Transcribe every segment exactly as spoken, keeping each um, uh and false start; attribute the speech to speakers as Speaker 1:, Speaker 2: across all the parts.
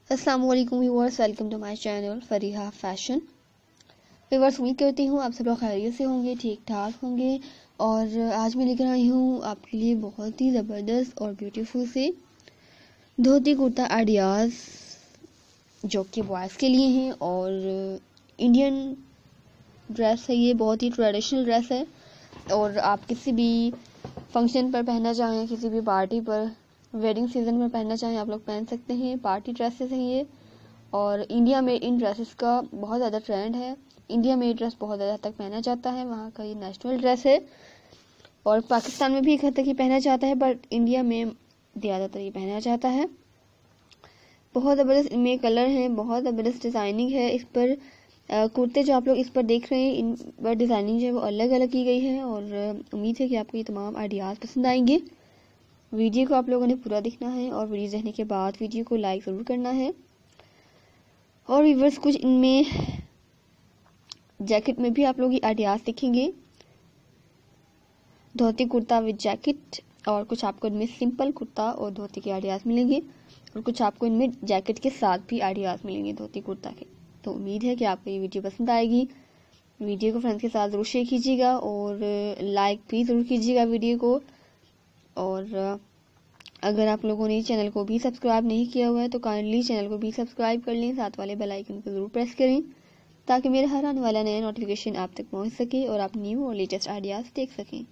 Speaker 1: अस्सलाम वालेकुम viewers, welcome to my channel Fariha fashion. Viewers, उम्मीद करती हूँ आप सब लोग खैरियत से होंगे, ठीक ठाक होंगे। और आज मैं लेकर आई हूँ आपके लिए बहुत ही ज़बरदस्त और ब्यूटीफुल से धोती कुर्ता आइडियाज़ जो कि बॉयज़ के लिए हैं। और इंडियन ड्रेस है, ये बहुत ही ट्रेडिशनल ड्रेस है और आप किसी भी फंक्शन पर पहनना चाहें, किसी भी पार्टी पर, वेडिंग सीजन में पहनना चाहें, आप लोग पहन सकते हैं। पार्टी ड्रेसेस हैं ये और इंडिया में इन ड्रेसेस का बहुत ज़्यादा ट्रेंड है। इंडिया में ये ड्रेस बहुत ज़्यादा तक पहना जाता है, वहाँ का ये नेशनल ड्रेस है। और पाकिस्तान में भी एक हद तक ये पहना जाता है, बट इंडिया में ज़्यादातर ये पहना जाता है। बहुत ज़बरदस्त इनमें कलर हैं, बहुत ज़बरदस्त डिज़ाइनिंग है इस पर। कुर्ते जो आप लोग इस पर देख रहे हैं, इन पर डिज़ाइनिंग जो है वो अलग अलग की गई है और उम्मीद है कि आपको ये तमाम आइडियाज़ पसंद आएंगे। वीडियो को आप लोगों ने पूरा देखना है और वीडियो देखने के बाद वीडियो को लाइक ज़रूर करना है। और व्यूअर्स, कुछ इनमें जैकेट में भी आप लोग ये आइडियाज़ देखेंगे, धोती कुर्ता विद जैकेट। और कुछ आपको इनमें सिंपल कुर्ता और धोती के आइडियाज़ मिलेंगे और कुछ आपको इनमें जैकेट के साथ भी आइडियाज़ मिलेंगे धोती कुर्ता के। तो उम्मीद है कि आपको ये वीडियो पसंद आएगी। वीडियो को फ्रेंड्स के साथ ज़रूर शेयर कीजिएगा और लाइक भी ज़रूर कीजिएगा वीडियो को। और अगर आप लोगों ने चैनल को भी सब्सक्राइब नहीं किया हुआ है तो काइंडली चैनल को भी सब्सक्राइब कर लें, साथ वाले बेल आइकन को ज़रूर प्रेस करें ताकि मेरा हर आने वाला नया नोटिफिकेशन आप तक पहुंच सके और आप न्यू और लेटेस्ट आइडियाज़ देख सकें।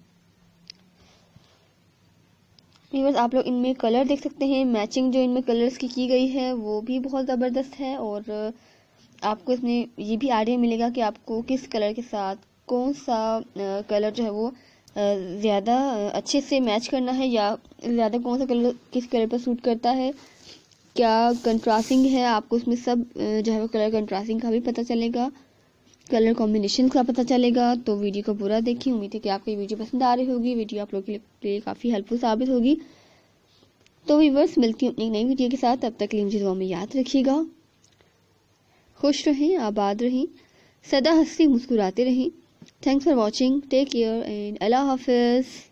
Speaker 1: व्यूअर्स, आप लोग इनमें कलर देख सकते हैं, मैचिंग जो इनमें कलर्स की की गई है वो भी बहुत ज़बरदस्त है। और आपको इसमें ये भी आइडिया मिलेगा कि आपको किस कलर के साथ कौन सा कलर जो है वो ज़्यादा अच्छे से मैच करना है, या ज़्यादा कौन सा कलर किस कलर पर सूट करता है, क्या कंट्रास्टिंग है, आपको उसमें सब जो है वो कलर कंट्रास्टिंग का भी पता चलेगा, कलर कॉम्बिनेशन का पता चलेगा। तो वीडियो को पूरा देखिए। उम्मीद है कि आपको ये वीडियो पसंद आ रही होगी, वीडियो आप लोगों के लिए काफ़ी हेल्पफुल साबित होगी। तो व्यूअर्स, मिलती हूँ एक नई वीडियो के साथ, तब तक के लिए मुझे दुआ में याद रखिएगा। खुश रहें, आबाद रहें, सदा हंसते मुस्कुराते रहें। Thanks for watching. Take care and Allah Hafiz.